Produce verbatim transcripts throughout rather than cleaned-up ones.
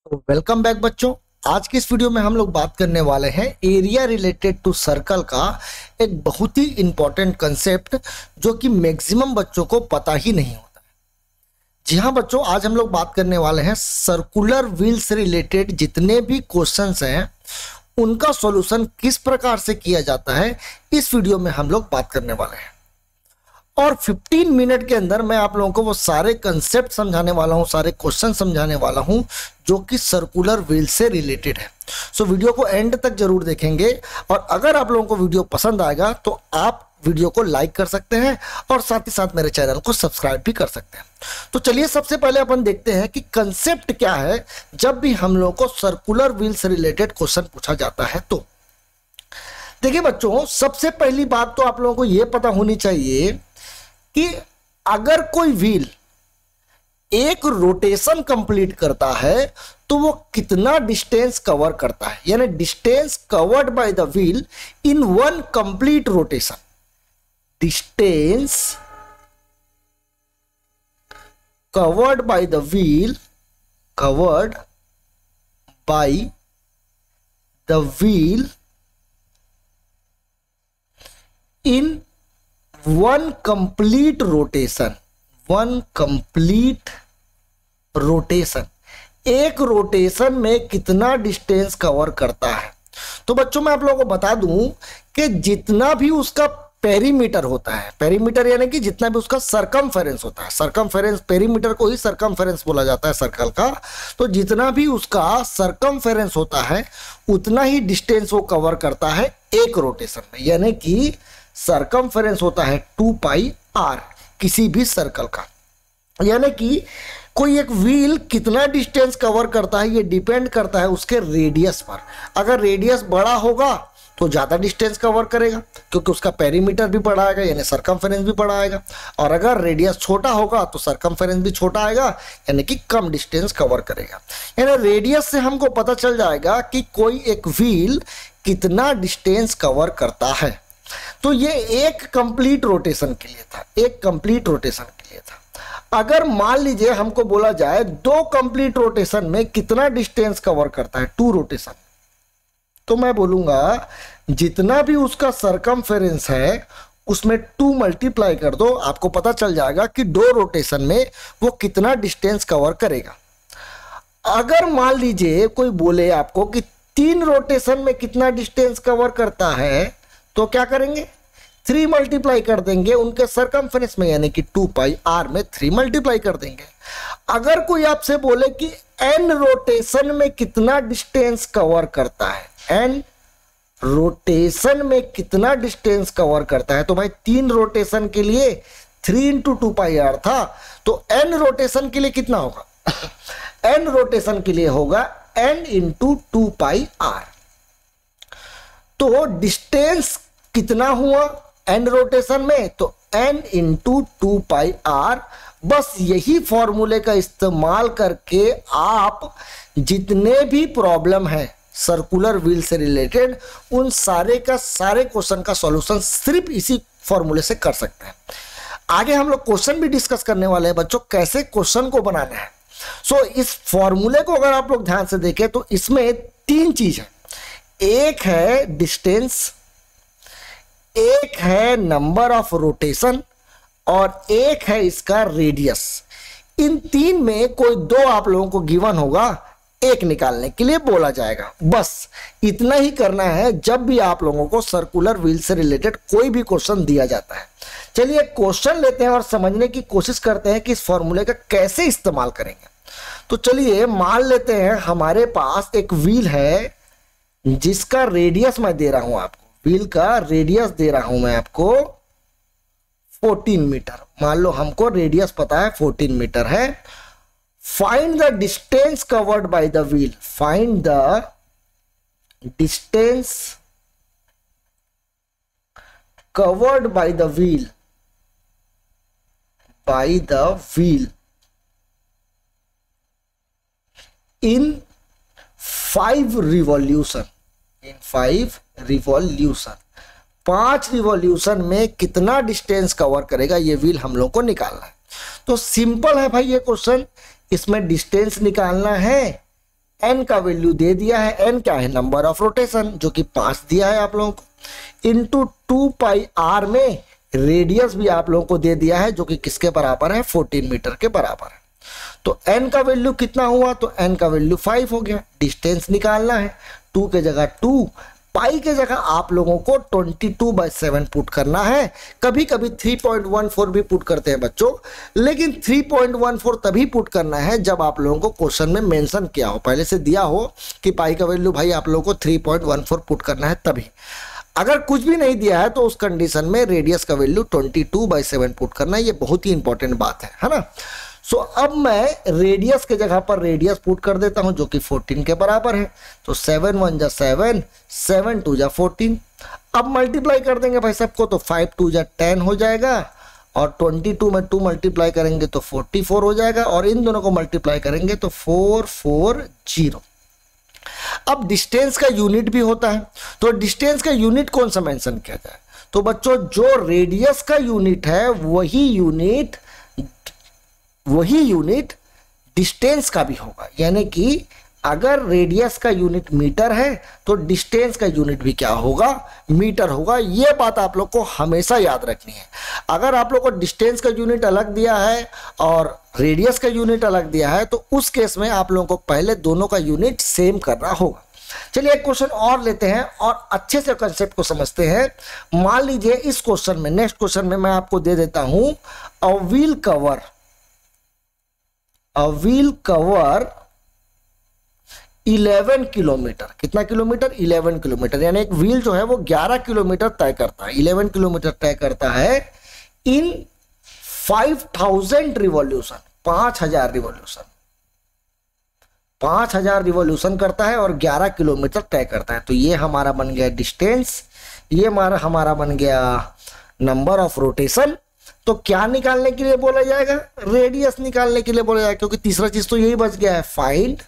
तो welcome back बच्चों। आज की इस वीडियो में हम लोग बात करने वाले हैं एरिया रिलेटेड टू सर्कल का एक बहुत ही इंपॉर्टेंट कंसेप्ट जो कि मैक्सिमम बच्चों को पता ही नहीं होता है। जी हाँ बच्चों, आज हम लोग बात करने वाले हैं सर्कुलर व्हील से रिलेटेड जितने भी क्वेश्चंस हैं उनका सॉल्यूशन किस प्रकार से किया जाता है, इस वीडियो में हम लोग बात करने वाले हैं। और पंद्रह मिनट के अंदर मैं आप लोगों को वो सारे कंसेप्ट समझाने वाला हूँ, सारे क्वेश्चन समझाने वाला हूँ जो कि सर्कुलर व्हील से रिलेटेड है। सो वीडियो को एंड तक जरूर देखेंगे और अगर आप लोगों को वीडियो पसंद आएगा तो आप वीडियो को लाइक कर सकते हैं और साथ ही साथ मेरे चैनल को सब्सक्राइब भी कर सकते हैं। तो चलिए सबसे पहले अपन देखते हैं कि कंसेप्ट क्या है जब भी हम लोगों को सर्कुलर व्हील से रिलेटेड क्वेश्चन पूछा जाता है। तो देखिए बच्चों, सबसे पहली बात तो आप लोगों को यह पता होनी चाहिए कि अगर कोई व्हील एक रोटेशन कंप्लीट करता है तो वो कितना डिस्टेंस कवर करता है, यानी distance covered by the wheel in one complete rotation. Distance covered by the wheel covered by the wheel in one complete rotation. One complete rotation, एक रोटेशन में कितना डिस्टेंस कवर करता है। तो बच्चों मैं आप लोगों को बता दूं कि जितना भी उसका पेरीमीटर होता है, पेरीमीटर यानी कि जितना भी उसका सरकमफेरेंस होता है, सरकमफेरेंस पेरीमीटर को ही सरकमफेरेंस बोला जाता है सर्कल का। तो जितना भी उसका सरकमफेरेंस होता है उतना ही डिस्टेंस वो कवर करता है एक रोटेशन में, यानी कि सरकमफेरेंस होता है टू पाई आर किसी भी सर्कल का। यानी कि कोई एक व्हील कितना डिस्टेंस कवर करता है ये डिपेंड करता है उसके रेडियस पर। अगर रेडियस बड़ा होगा तो ज़्यादा डिस्टेंस कवर करेगा क्योंकि उसका पेरीमीटर भी बड़ा आएगा, यानी सरकमफेरेंस भी बड़ा आएगा। और अगर रेडियस छोटा होगा तो सरकमफेरेंस भी छोटा आएगा, यानी कि कम डिस्टेंस कवर करेगा। यानी रेडियस से हमको पता चल जाएगा कि कोई एक व्हील कितना डिस्टेंस कवर करता है। तो ये एक कंप्लीट रोटेशन के लिए था, एक कंप्लीट रोटेशन के लिए था। अगर मान लीजिए हमको बोला जाए दो कंप्लीट रोटेशन में कितना डिस्टेंस कवर करता है, टू रोटेशन, तो मैं बोलूंगा जितना भी उसका सरकमफेरेंस है उसमें टू मल्टीप्लाई कर दो, आपको पता चल जाएगा कि दो रोटेशन में वो कितना डिस्टेंस कवर करेगा। अगर मान लीजिए कोई बोले आपको कि तीन रोटेशन में कितना डिस्टेंस कवर करता है तो क्या करेंगे, थ्री मल्टीप्लाई कर देंगे उनके सरकमफेरेंस में, यानी कि टू पाई आर में थ्री मल्टीप्लाई कर देंगे। अगर कोई आपसे बोले कि एन रोटेशन में कितना डिस्टेंस कवर करता है, एन रोटेशन में कितना डिस्टेंस कवर करता है, तो भाई तीन रोटेशन के लिए three into two pi R था, तो एन रोटेशन के लिए कितना होगा, एन रोटेशन के लिए होगा N into two pi R. तो डिस्टेंस कितना हुआ एन रोटेशन में, तो N into two pi R. बस यही फॉर्मूले का इस्तेमाल करके आप जितने भी प्रॉब्लम है सर्कुलर व्हील से रिलेटेड उन सारे का सारे क्वेश्चन का सॉल्यूशन सिर्फ इसी फॉर्मूले से कर सकते हैं। आगे हम लोग क्वेश्चन भी डिस्कस करने वाले हैं बच्चों, कैसे क्वेश्चन को बनाना है। सो so, इस फॉर्मूले को अगर आप लोग ध्यान से देखें तो इसमें तीन चीज है, एक है डिस्टेंस, एक है नंबर ऑफ रोटेशन और एक है इसका रेडियस। इन तीन में कोई दो आप लोगों को गिवन होगा, एक निकालने के लिए बोला जाएगा। बस इतना ही करना है जब भी आप लोगों को सर्कुलर व्हील से रिलेटेड कोई भी क्वेश्चन दिया जाता है। चलिए क्वेश्चन लेते हैं और समझने की कोशिश करते हैं कि इस फॉर्मूले का कैसे इस्तेमाल करेंगे। तो चलिए मान लेते हैं हमारे पास एक व्हील है जिसका रेडियस मैं दे रहा हूं आपको, व्हील का रेडियस दे रहा हूं मैं आपको चौदह मीटर। मान लो हमको रेडियस पता है चौदह मीटर है। Find the distance covered by the wheel, find the distance covered by the wheel, by the wheel in five revolution, in five revolution. पांच रिवॉल्यूशन में कितना डिस्टेंस कवर करेगा ये व्हील हम लोग को निकालना है। तो सिंपल है भाई ये क्वेश्चन, इसमें डिस्टेंस निकालना है, एन का वैल्यू दे दिया है, एन क्या है, नंबर ऑफ रोटेशन, जो कि पांच दिया है आप लोगों को, इंटू टू पाई आर में रेडियस भी आप लोगों को दे दिया है, जो कि किसके बराबर है, फोर्टीन मीटर के बराबर है। तो एन का वैल्यू कितना हुआ, तो एन का वैल्यू फाइव हो गया। डिस्टेंस निकालना है, टू के जगह टू, पाई के जगह आप लोगों को twenty two by seven put करना है। कभी कभी थ्री पॉइंट वन फोर भी पुट करते हैं बच्चों, लेकिन थ्री पॉइंट वन फोर तभी पुट करना है जब आप लोगों को क्वेश्चन में मेंशन किया हो, पहले से दिया हो कि पाई का वैल्यू भाई आप लोगों को three point one four put करना है तभी। अगर कुछ भी नहीं दिया है तो उस कंडीशन में रेडियस का value twenty two by seven put करना है। ये बहुत ही इंपॉर्टेंट बात है, है ना। सो so, अब मैं रेडियस के जगह पर रेडियस पुट कर देता हूं, जो कि फोर्टीन के बराबर है। तो सेवन वन जा सेवन, सेवन टू जा फोर्टीन। अब मल्टीप्लाई कर देंगे भाई सबको, तो फाइव टू जा टेन हो जाएगा, और ट्वेंटी टू में टू मल्टीप्लाई करेंगे तो फोर्टी फोर हो जाएगा, और इन दोनों को मल्टीप्लाई करेंगे तो फोर फोर जीरो। अब डिस्टेंस का यूनिट भी होता है, तो डिस्टेंस का यूनिट कौन सा मेंशन किया जाए, तो बच्चों जो रेडियस का यूनिट है वही यूनिट वही यूनिट डिस्टेंस का भी होगा। यानी कि अगर रेडियस का यूनिट मीटर है तो डिस्टेंस का यूनिट भी क्या होगा, मीटर होगा। यह बात आप लोग को हमेशा याद रखनी है। अगर आप लोग को डिस्टेंस का यूनिट अलग दिया है और रेडियस का यूनिट अलग दिया है तो उस केस में आप लोगों को पहले दोनों का यूनिट सेम करना होगा। चलिए एक क्वेश्चन और लेते हैं और अच्छे से कंसेप्ट को समझते हैं। मान लीजिए इस क्वेश्चन में, नेक्स्ट क्वेश्चन में मैं आपको दे देता हूं, a wheel cover a wheel cover eleven kilometre. कितना किलोमीटर, इलेवन किलोमीटर। यानी एक व्हील जो है वो ग्यारह किलोमीटर तय करता है, इलेवन किलोमीटर तय करता है इन फाइव थाउजेंड रिवॉल्यूशन, पांच हजार रिवॉल्यूशन, पांच हजार रिवॉल्यूशन करता है और ग्यारह किलोमीटर तय करता है। तो ये हमारा बन गया डिस्टेंस, ये हमारा हमारा बन गया नंबर ऑफ रोटेशन। तो क्या निकालने के लिए बोला जाएगा, रेडियस निकालने के लिए बोला जाएगा, क्योंकि तीसरा चीज तो यही बच गया है, find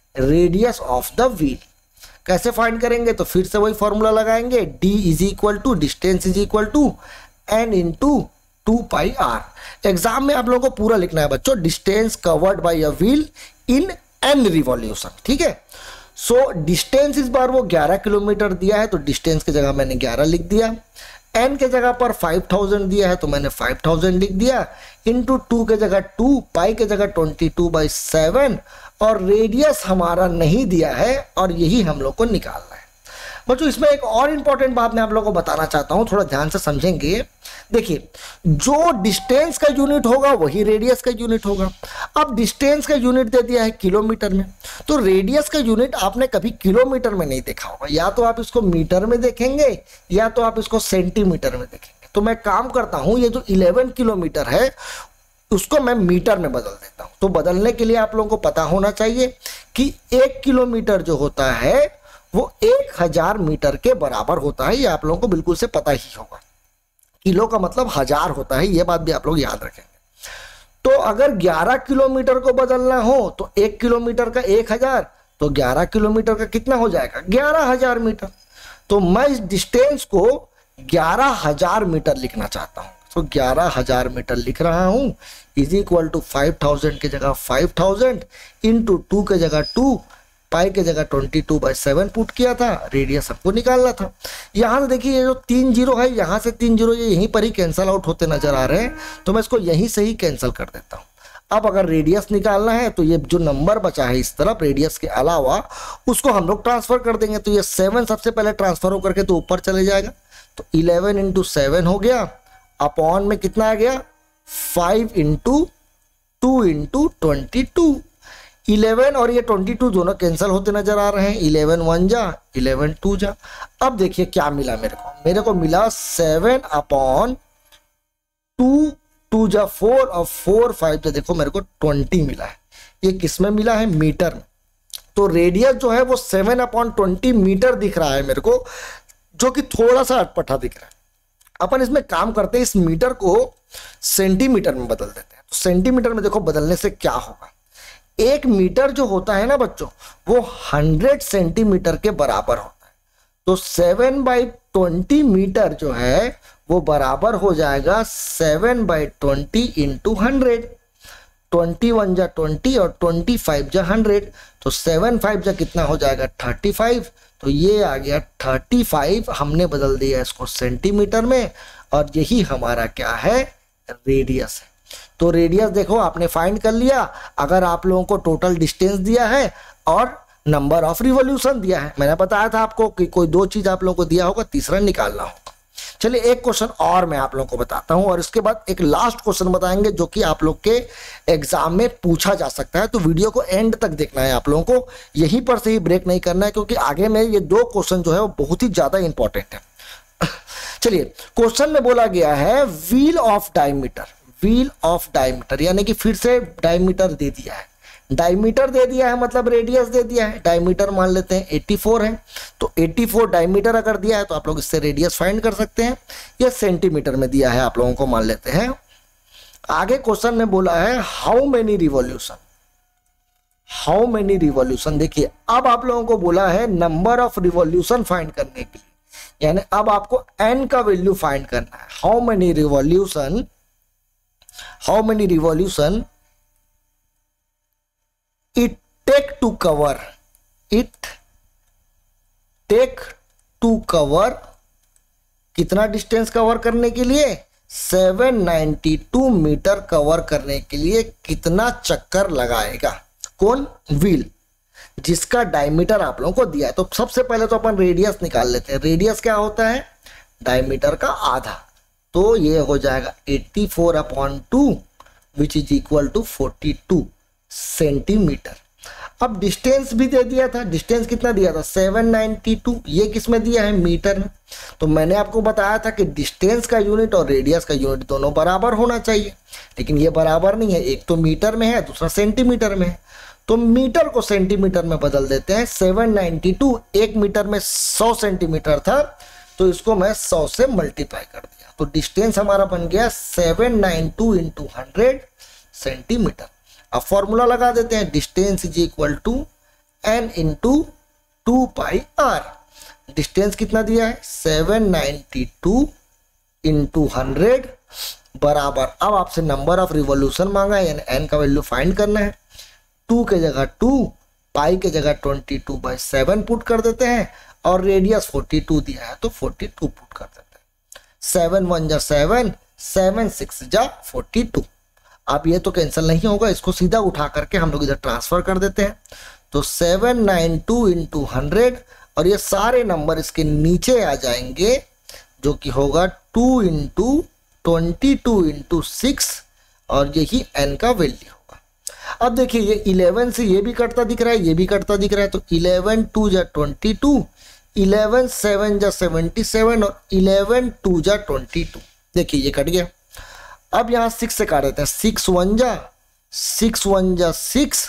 radius of the wheel. कैसे फाइंड करेंगे, तो फिर से वही फॉर्मूला लगाएंगे, d is equal to distance is equal to N into two pi R. Exam में आप लोगों को पूरा लिखना है बच्चों, distance covered by a wheel in N revolution. ठीक है। सो डिस्टेंस इस बार वो ग्यारह किलोमीटर दिया है, तो डिस्टेंस की जगह मैंने ग्यारह लिख दिया। एन के जगह पर फाइव थाउजेंड दिया है तो मैंने फाइव थाउजेंड लिख दिया, इंटू टू के जगह टू, पाई के जगह ट्वेंटी टू बाई सेवन, और रेडियस हमारा नहीं दिया है और यही हम लोग को निकालना है। बच्चों इसमें एक और इंपॉर्टेंट बात मैं आप लोगों को बताना चाहता हूं, थोड़ा ध्यान से समझेंगे। देखिए जो डिस्टेंस का यूनिट होगा वही रेडियस का यूनिट होगा। अब डिस्टेंस का यूनिट दे दिया है किलोमीटर में, तो रेडियस का यूनिट आपने कभी किलोमीटर में नहीं देखा होगा, या तो आप इसको मीटर में देखेंगे या तो आप इसको सेंटीमीटर में देखेंगे। तो मैं काम करता हूं, ये जो इलेवन किलोमीटर है उसको मैं मीटर में बदल देता हूं। तो बदलने के लिए आप लोगों को पता होना चाहिए कि एक किलोमीटर जो होता है वो एक हजार मीटर के बराबर होता है। ये आप लोगों को बिल्कुल से पता ही होगा। किलो का मतलब हजार होता है, ये बात भी आप लोग याद रखेंगे। तो अगर ग्यारह किलोमीटर को बदलना हो तो एक किलोमीटर का एक हजार, तो ग्यारह किलोमीटर का कितना हो जाएगा, ग्यारह हजार मीटर। तो मैं इस डिस्टेंस को ग्यारह हजार मीटर लिखना चाहता हूं। तो ग्यारह हजार मीटर लिख रहा हूं, is equal to five thousand के जगह फाइव थाउजेंड इंटू टू के जगह टू, पाई के जगह twenty two by seven put किया था, रेडियस हमको निकालना था। यहां से देखिए ये जो तीन जीरो है, यहां से तीन जीरो ये यहीं पर ही कैंसल आउट होते नजर आ रहे हैं, तो मैं इसको यहीं से ही कैंसिल कर देता हूं। अब अगर रेडियस निकालना है तो ये जो नंबर बचा है इस तरफ रेडियस के अलावा, उसको हम लोग ट्रांसफर कर देंगे। तो ये सेवन सबसे पहले ट्रांसफर होकर के तो ऊपर चले जाएगा, तो इलेवन इंटू सेवन हो गया, अपॉन में कितना आ गया, five into two into twenty two. Eleven और ये ट्वेंटी टू दोनों कैंसिल होते नजर आ रहे हैं, इलेवन वन जा, इलेवन टू जा। अब देखिए क्या मिला मेरे को, मेरे को मिला सेवन अपॉन टू, टू जा फोर और फोर फाइव जा, देखो मेरे को ट्वेंटी मिला है। ये किस में मिला है, मीटर में। तो रेडियस जो है वो सेवन अपॉन ट्वेंटी मीटर दिख रहा है मेरे को, जो कि थोड़ा सा अटपटा दिख रहा है। अपन इसमें काम करते हैं, इस मीटर को सेंटीमीटर में बदल देते हैं। तो सेंटीमीटर में देखो बदलने से क्या होगा, एक मीटर जो होता है ना बच्चों वो हंड्रेड सेंटीमीटर के बराबर होता है। तो सेवन बाई ट्वेंटी मीटर जो है वो बराबर हो जाएगा seven by twenty into hundred. Twenty one जा ट्वेंटी और ट्वेंटी फाइव जा हंड्रेड, तो सेवन फाइव जा कितना हो जाएगा थर्टी फाइव, तो ये आ गया थर्टी फाइव, हमने बदल दिया इसको सेंटीमीटर में और यही हमारा क्या है रेडियस है। तो रेडियस देखो आपने फाइंड कर लिया। अगर आप लोगों को टोटल डिस्टेंस दिया है और नंबर ऑफ रिवॉल्यूशन दिया है, मैंने बताया था आपको कि कोई दो चीज आप लोगों को दिया होगा, तीसरा निकालना होगा। चलिए एक क्वेश्चन और मैं आप लोगों को बताता हूं और इसके बाद एक लास्ट क्वेश्चन बताएंगे जो कि आप लोग के एग्जाम में पूछा जा सकता है। तो वीडियो को एंड तक देखना है आप लोगों को, यहीं पर से ही ब्रेक नहीं करना है, क्योंकि आगे में ये दो क्वेश्चन जो है वो बहुत ही ज्यादा इंपॉर्टेंट है। चलिए क्वेश्चन में बोला गया है wheel of diameter, wheel of diameter यानी कि फिर से डायमीटर दे दिया है, डायमीटर दे दिया है मतलब रेडियस दे दिया है। डायमीटर मान लेते हैं चौरासी है, तो चौरासी डायमीटर अगर दिया है तो आप लोग इससे रेडियस फाइंड कर सकते हैं। ये सेंटीमीटर में दिया है आप लोगों को, मान लेते हैं। आगे क्वेश्चन में बोला है how many revolution, how many revolution. देखिए अब आप लोगों को बोला है नंबर ऑफ रिवॉल्यूशन फाइंड करने के लिए, यानी अब आपको एन का वैल्यू फाइंड करना है। How many revolution, how many revolution it take to cover, it take to cover कितना डिस्टेंस कवर करने के लिए, सात सौ बानवे मीटर कवर करने के लिए कितना चक्कर लगाएगा कौन, व्हील, जिसका डायमीटर आप लोगों को दिया है। तो सबसे पहले तो अपन रेडियस निकाल लेते हैं। रेडियस क्या होता है, डायमीटर का आधा, तो ये हो जाएगा चौरासी upon two which is equal to forty two centimetre. अब डिस्टेंस भी दे दिया था, डिस्टेंस कितना दिया था सात सौ बानवे, ये किस में दिया है मीटर में। तो मैंने आपको बताया था कि डिस्टेंस का यूनिट और रेडियस का यूनिट दोनों बराबर होना चाहिए, लेकिन ये बराबर नहीं है, एक तो मीटर में है दूसरा सेंटीमीटर में है। तो मीटर को सेंटीमीटर में बदल देते हैं। सात सौ बानवे एक मीटर में सौ सेंटीमीटर था, तो इसको मैं सौ से मल्टीप्लाई कर दिया, तो डिस्टेंस हमारा बन गया सात सौ बानवे इंटू हंड्रेड सेंटीमीटर। अब फॉर्मूला लगा देते हैं, distance is equal to N into two pi R. Distance कितना दिया है सात सौ बानवे इंटू हंड्रेड बराबर, अब आपसे नंबर ऑफ रिवॉल्यूशन मांगा है, यानी एन का वैल्यू फाइंड करना है। टू के जगह टू, पाई के जगह twenty two by seven put कर देते हैं और रेडियस फोर्टी टू दिया है तो फोर्टी टू पुट कर देते हैं। सेवन वन जा सेवन, सेवन सिक्स जा फोर्टी टू। अब ये तो कैंसिल नहीं होगा, इसको सीधा उठा करके हम लोग इधर ट्रांसफर कर देते हैं। तो seven nine two into hundred और ये सारे नंबर इसके नीचे आ जाएंगे, जो कि होगा two into twenty two into six और यही एन का वैल्यू होगा। अब देखिए ये इलेवन से ये भी कटता दिख रहा है, ये भी कटता दिख रहा है, तो इलेवन टू जा ट्वेंटी टू, इलेवन सेवन जा सेवेंटी सेवन और इलेवन टू जा ट्वेंटी टू। देखिए ये कट गया। अब यहाँ सिक्स से काट देते हैं, सिक्स वन जा सिक्स वन जा सिक्स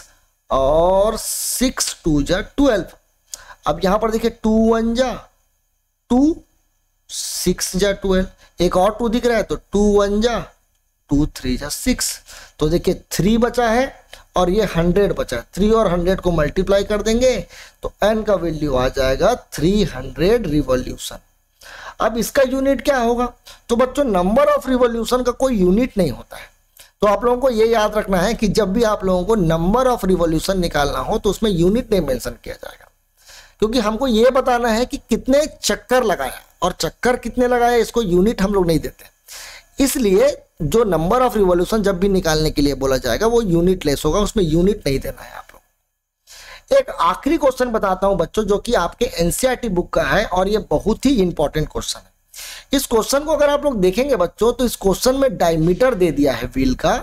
और सिक्स टू जा ट्वेल्व। अब यहाँ पर देखिए टू वन जा टू, सिक्स जा ट्वेल्व, एक और टू दिख रहा है तो टू वन जा टू, थ्री जा सिक्स। तो देखिए थ्री बचा है और ये हंड्रेड बचा है, थ्री और हंड्रेड को मल्टीप्लाई कर देंगे तो एन का वैल्यू आ जाएगा थ्री हंड्रेड रिवॉल्यूशन। अब इसका यूनिट क्या होगा, तो बच्चों नंबर ऑफ रिवॉल्यूशन का कोई यूनिट नहीं होता है। तो आप लोगों को ये याद रखना है कि जब भी आप लोगों को नंबर ऑफ रिवॉल्यूशन निकालना हो तो उसमें यूनिट नहीं मेंशन किया जाएगा, क्योंकि हमको ये बताना है कि कितने चक्कर लगाया, और चक्कर कितने लगाया इसको यूनिट हम लोग नहीं देते। इसलिए जो नंबर ऑफ रिवॉल्यूशन जब भी निकालने के लिए बोला जाएगा वो यूनिट लेस होगा, उसमें यूनिट नहीं देना है आप लोग। एक आखिरी क्वेश्चन बताता हूं बच्चों, जो कि आपके एनसीईआरटी बुक का है और ये बहुत ही इंपॉर्टेंट क्वेश्चन है। इस क्वेश्चन को अगर आप लोग देखेंगे बच्चों तो इस क्वेश्चन में डायमीटर दे दिया है व्हील का,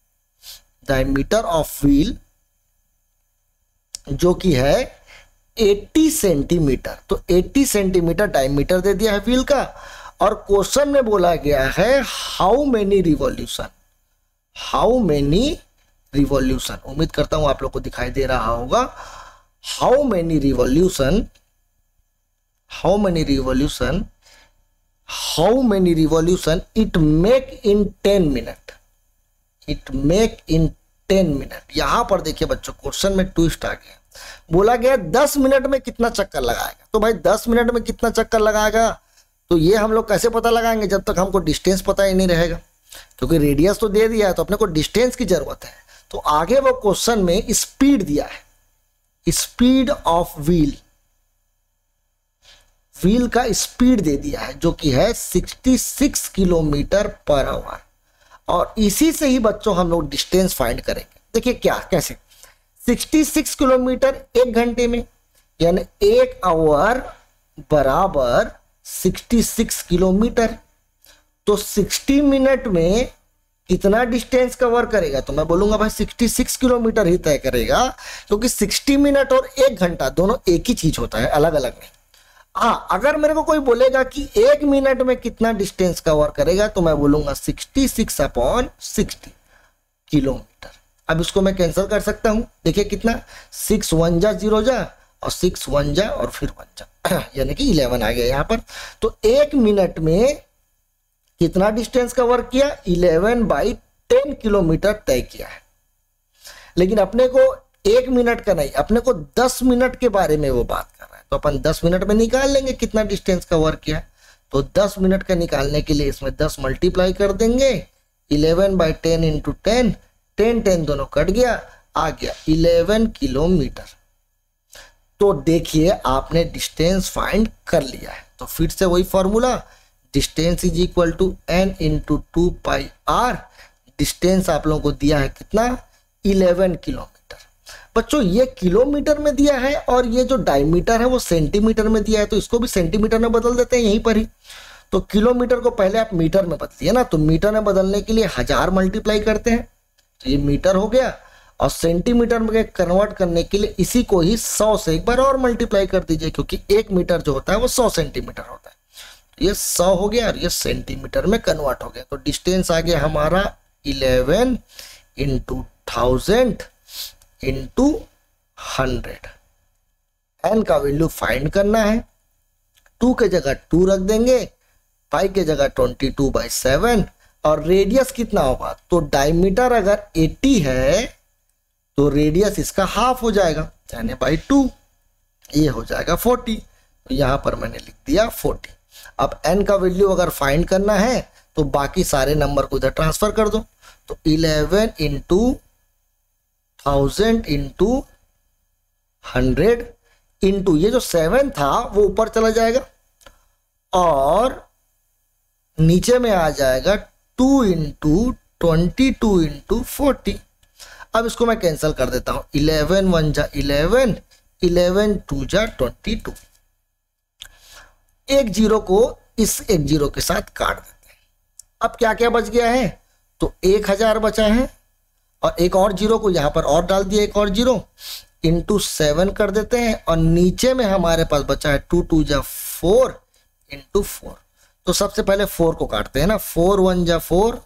डायमीटर ऑफ व्हील जो कि है अस्सी सेंटीमीटर। तो अस्सी सेंटीमीटर डायमीटर दे दिया है व्हील का और क्वेश्चन में बोला गया है how many revolution, how many revolution. उम्मीद करता हूं आप लोग को दिखाई दे रहा होगा। How many revolution, how many revolution, how many revolution it make in ten minute, it make in ten minute. यहां पर देखिए बच्चों क्वेश्चन में ट्विस्ट आ गया, बोला गया दस मिनट में कितना चक्कर लगाएगा। तो भाई दस मिनट में कितना चक्कर लगाएगा तो ये हम लोग कैसे पता लगाएंगे जब तक हमको डिस्टेंस पता ही नहीं रहेगा, क्योंकि रेडियस तो दे दिया है तो अपने को डिस्टेंस की जरूरत है। तो आगे वो क्वेश्चन में स्पीड दिया है, स्पीड ऑफ व्हील, व्हील का स्पीड दे दिया है जो कि है छियासठ किलोमीटर पर आवर, और इसी से ही बच्चों हम लोग डिस्टेंस फाइंड करेंगे। देखिए क्या कैसे, छियासठ किलोमीटर एक घंटे में, यानी एक आवर बराबर छियासठ किलोमीटर, तो साठ मिनट में कितना डिस्टेंस कवर करेगा, तो मैं बोलूंगा भाई छियासठ किलोमीटर ही तय करेगा, क्योंकि साठ मिनट और एक घंटा दोनों एक ही चीज होता है, अलग अलग नहीं। हाँ, अगर मेरे को कोई बोलेगा कि एक मिनट में कितना डिस्टेंस कवर करेगा, तो मैं बोलूंगा छियासठ अपॉन साठ किलोमीटर। अब इसको मैं कैंसिल कर सकता हूं, देखिए कितना, सिक्स वन जा जीरो जा और सिक्स वन जा और फिर वन जा, यानी कि इलेवन आ गया यहाँ पर। तो एक मिनट में कितना डिस्टेंस कवर किया, इलेवन बाई टेन किलोमीटर तय किया है। लेकिन अपने को एक मिनट का नहीं, अपने को दस मिनट के बारे में वो बात कर रहा है, तो अपन दस मिनट में निकाल लेंगे कितना डिस्टेंस कवर किया। तो दस मिनट का निकालने के लिए इसमें दस मल्टीप्लाई कर देंगे, eleven by ten into ten, ten ten दोनों कट गया, आ गया इलेवन किलोमीटर। तो देखिए आपने डिस्टेंस फाइंड कर लिया है। तो फिर से वही formula, distance is equal to N into two pi R. Distance आप लोगों को दिया है कितना, इलेवन किलोमीटर। बच्चों ये किलोमीटर में दिया है और ये जो डायमीटर है वो सेंटीमीटर में दिया है, तो इसको भी सेंटीमीटर में बदल देते हैं यहीं पर ही। तो किलोमीटर को पहले आप मीटर में बदलिए ना, तो मीटर में बदलने के लिए हजार मल्टीप्लाई करते हैं, तो ये मीटर हो गया, और सेंटीमीटर में कन्वर्ट करने के लिए इसी को ही सौ से एक बार और मल्टीप्लाई कर दीजिए, क्योंकि एक मीटर जो होता है वो सौ सेंटीमीटर होता है। तो ये सौ हो गया और ये सेंटीमीटर में कन्वर्ट हो गया। तो डिस्टेंस आ गया हमारा eleven into thousand into hundred. N का वैल्यू फाइंड करना है, टू के जगह टू रख देंगे, पाई के जगह ट्वेंटी टू बाई सेवन, और रेडियस कितना होगा, तो डायमीटर अगर अस्सी है तो रेडियस इसका हाफ हो जाएगा, यानी बाई टू, ये हो जाएगा फोर्टी। तो यहां पर मैंने लिख दिया फोर्टी। अब n का वैल्यू अगर फाइंड करना है तो बाकी सारे नंबर को इधर ट्रांसफर कर दो, तो eleven into thousand into hundred into ये जो सेवन था वो ऊपर चला जाएगा और नीचे में आ जाएगा two into twenty two into forty. अब इसको मैं कैंसिल कर देता हूं, इलेवन वन जा इलेवन, इलेवन टू जा ट्वेंटी टू। एक जीरो को इस एक जीरो के साथ काट देते हैं। अब क्या क्या बच गया है, तो एक हजार बचा है, और एक और जीरो को यहां पर और डाल दिया, एक और जीरो इंटू सेवन कर देते हैं, और नीचे में हमारे पास बचा है टू टू जा फोर इंटू फोर। तो सबसे पहले फोर को काटते हैं ना, फोर वन जा फोर,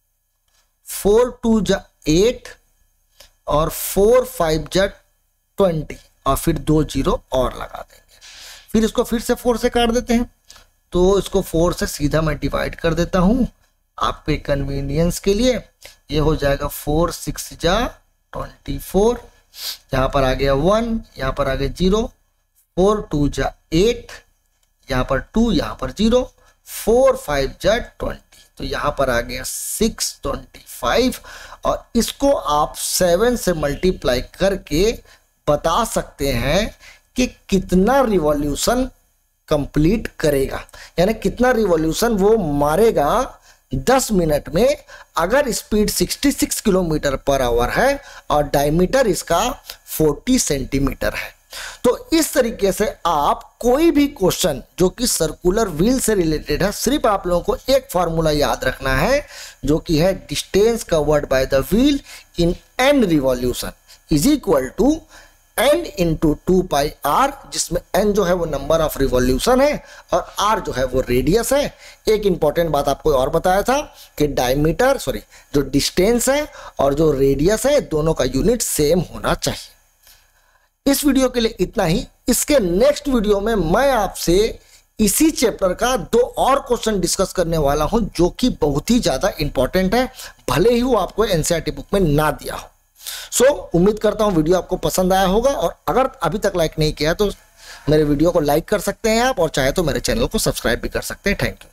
फोर टू जा एट, और फोर फाइव जा ट्वेंटी, और फिर दो जीरो और लगा देंगे। फिर इसको फिर से फोर से काट देते हैं, तो इसको फोर से सीधा मैं डिवाइड कर देता हूं आपके कन्वीनियंस के लिए। ये हो जाएगा फोर सिक्स जा ट्वेंटी फोर, यहाँ पर आ गया वन, यहाँ पर आ गया जीरो, फोर टू जा एट, यहाँ पर टू, यहाँ पर जीरो, फोर फाइव जा ट्वेंटी, तो यहाँ पर आ गया सिक्स ट्वेंटी फाइव। और इसको आप सेवन से मल्टीप्लाई करके बता सकते हैं कि कितना रिवॉल्यूशन कंप्लीट करेगा, यानी कितना रिवॉल्यूशन वो मारेगा दस मिनट में, अगर स्पीड छियासठ किलोमीटर पर आवर है और डायमीटर इसका चालीस सेंटीमीटर है। तो इस तरीके से आप कोई भी क्वेश्चन जो कि सर्कुलर व्हील से रिलेटेड है, सिर्फ आप लोगों को एक फॉर्मूला याद रखना है, जो कि है distance covered by the wheel in N revolution is equal to N into two pi R, जिसमें एन जो है वो नंबर ऑफ रिवॉल्यूशन है और आर जो है वो रेडियस है। एक इंपॉर्टेंट बात आपको और बताया था कि डायमीटर सॉरी जो डिस्टेंस है और जो रेडियस है दोनों का यूनिट सेम होना चाहिए। इस वीडियो के लिए इतना ही। इसके नेक्स्ट वीडियो में मैं आपसे इसी चैप्टर का दो और क्वेश्चन डिस्कस करने वाला हूं, जो कि बहुत ही ज्यादा इंपॉर्टेंट है, भले ही वो आपको एनसीईआरटी बुक में ना दिया हो। सो so, उम्मीद करता हूं वीडियो आपको पसंद आया होगा, और अगर अभी तक लाइक नहीं किया तो मेरे वीडियो को लाइक कर सकते हैं आप, और चाहे तो मेरे चैनल को सब्सक्राइब भी कर सकते हैं। Thank you.